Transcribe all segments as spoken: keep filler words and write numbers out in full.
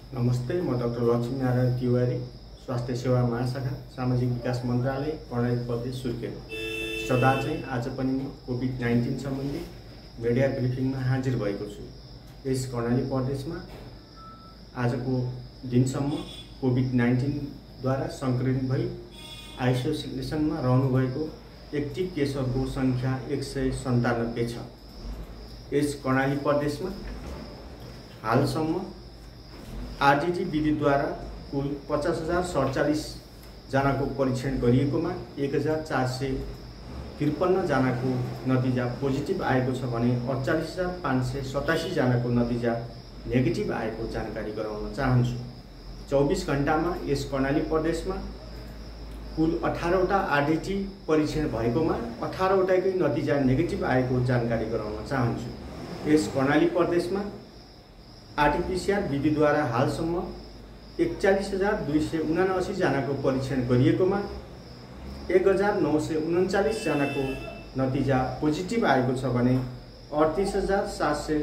नमस्ते, म डाक्टर लक्ष्मीनारायण तिवारी, स्वास्थ्य सेवा महाशाखा, सामाजिक विकास मन्त्रालय, कर्णाली प्रदेश, सुर्खेत। सदा चाहिँ आज पनि म कोभिड नाइन्टीन सम्बन्धी मिडिया ब्रिफिङमा हाजिर भएको छु। यस कर्णाली प्रदेशमा आजको दिनसम्म कोभिड नाइन्टीनद्वारा सङ्क्रमित भई आइसोलेसनमा रहनुभएको एक्टिभ केसहरूको सङ्ख्या एक सय सन्तानब्बे छ। यस कर्णाली प्रदेशमा हालसम्म आरटीटी विधिद्वारा कुल पचास हजार सडचालीस जनाको परीक्षण गरिएकोमा एक हजार चार सय त्रिपन्न जनाको नतिजा पोजिटिभ आएको छ भने अडचालीस हजार पाँच सय सतासी जनाको नतिजा नेगेटिभ आएको जानकारी गराउन चाहन्छु। चौबिस घण्टामा यस कर्णाली प्रदेशमा कुल अठारवटा आरटीटी परीक्षण भएकोमा अठारवटाकै नतिजा नेगेटिभ आएको जानकारी गराउन चाहन्छु। यस कर्णाली प्रदेशमा आरटीपीसीआर विधिद्वारा हालसम्म एकचालीस हजार दुई सय उनासी जनाको परीक्षण गरिएकोमा एक हजार नौ सय उन्चालीस जनाको नतिजा पोजिटिभ आएको छ भने अडतिस हजार सात सय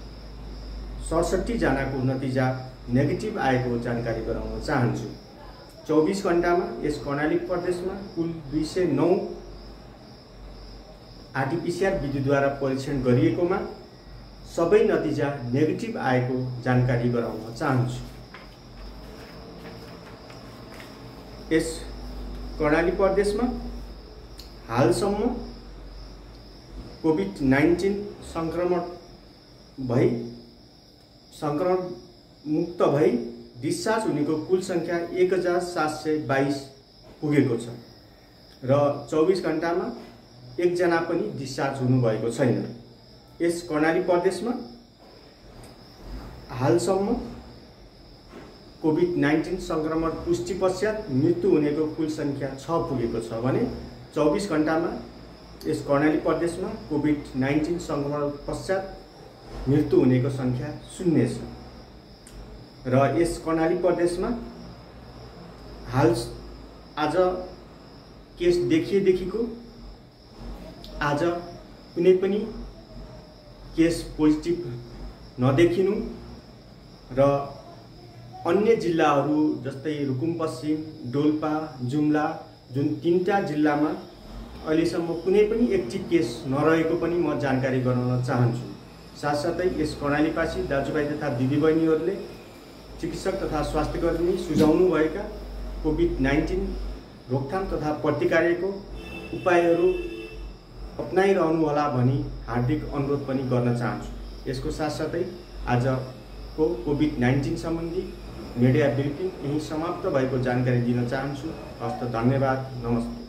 सडसठी जनाको नतिजा नेगेटिभ आएको जानकारी गराउन चाहन्छु। चौबिस घण्टामा यस कर्णाली प्रदेशमा कुल दुई सय नौ आरटीपीसीआर विधिद्वारा परीक्षण गरिएकोमा सबै नतिजा नेगेटिभ आएको जानकारी गराउन चाहन्छु। यस कर्णाली प्रदेशमा हालसम्म कोभिड नाइन्टीन संक्रमण भई संक्रमण मुक्त भई डिस्चार्ज हुनेको कुल संख्या एक हजार सात सय बाइस पुगेको छ र चौबिस घण्टामा एकजना पनि डिस्चार्ज हुनुभएको छैन। यस कर्णाली प्रदेशमा हालसम्म कोभिड नाइन्टीन संक्रमण पुष्टि पश्चात मृत्यु हुनेको कुल संख्या छ पुगेको छ भने चौबिस घण्टामा यस कर्णाली प्रदेशमा कोभिड नाइन्टीन संक्रमण पश्चात मृत्यु हुनेको संख्या शून्य छ र यस कर्णाली प्रदेशमा हाल आज केस देखिएदेखिको आज कुनै पनि केस पोजिटिभ नदेखिनु र अन्य जिल्लाहरू जस्तै रुकुम पश्चिम, डोल्पा, जुम्ला जुन तीनटा जिल्लामा अहिलेसम्म कुनै पनि एक्टिभ केस नरहेको पनि म जानकारी गराउन चाहन्छु। साथसाथै यस कर्णालीवासी दाजुभाइ तथा दिदीबहिनीहरूले चिकित्सक तथा स्वास्थ्यकर्मी सुझाउनु भएका कोभिड नाइन्टीन रोकथाम तथा प्रतिकारको उपायहरू अपनाइरहनुहोला भनी हार्दिक अनुरोध पनि गर्न चाहन्छु। यसको साथसाथै आजको कोभिड नाइन्टीन सम्बन्धी मिडिया ब्रिफिङ यही समाप्त भएको जानकारी दिन चाहन्छु। हस्त धन्यवाद, नमस्ते।